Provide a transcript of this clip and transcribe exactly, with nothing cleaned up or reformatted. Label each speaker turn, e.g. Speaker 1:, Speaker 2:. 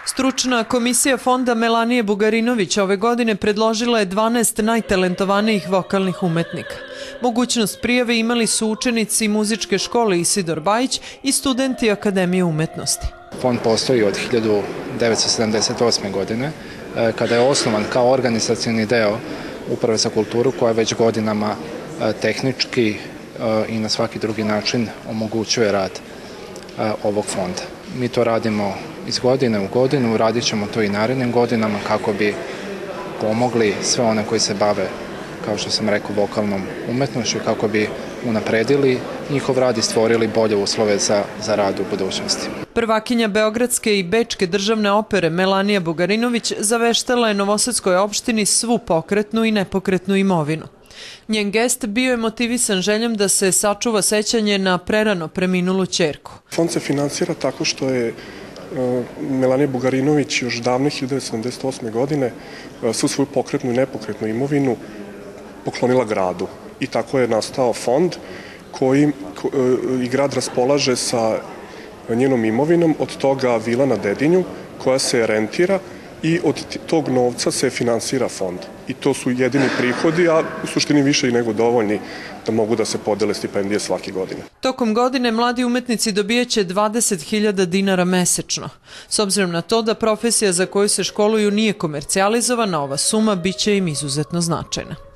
Speaker 1: Stručna komisija Fonda Melanije Bugarinović ove godine predložila je dvanaest najtalentovanijih vokalnih umetnika. Mogućnost prijave imali su učenici muzičke škole Isidor Bajić i studenti Akademije umetnosti.
Speaker 2: Fond postoji od hiljadu devetsto sedamdeset osme. godine, kada je osnovan kao organizacioni deo Uprave za kulturu koja već godinama tehnički i na svaki drugi način omogućuje rad ovog fonda. Mi to radimo iz godine u godinu, radit ćemo to i narednim godinama kako bi pomogli sve one koji se bave, kao što sam rekao, vokalnom umetnošću, kako bi unapredili njihov rad i stvorili bolje uslove za, za rad u budućnosti.
Speaker 1: Prvakinja Beogradske i Bečke državne opere Melanija Bugarinović zaveštala je Novosadskoj opštini svu pokretnu i nepokretnu imovinu. Njen gest bio je motivisan željom da se sačuva sećanje na prerano preminulu ćerku.
Speaker 3: Fond se finansira tako što je Melanija Bugarinović još davne hiljadu devetsto sedamdeset osme. godine svu svoju pokretnu i nepokretnu imovinu poklonila gradu. I tako je nastao fond koji i grad raspolaže sa njenom imovinom, od toga vila na Dedinju koja se rentira i od tog novca se finansira fond. I to su jedini prihodi, a u suštini više i nego dovoljni da mogu da se podele stipendije svake godine.
Speaker 1: Tokom godine mladi umetnici dobijaće dvadeset hiljada dinara mesečno. S obzirom na to da profesija za koju se školuju nije komercijalizovana, ova suma biće im izuzetno značajna.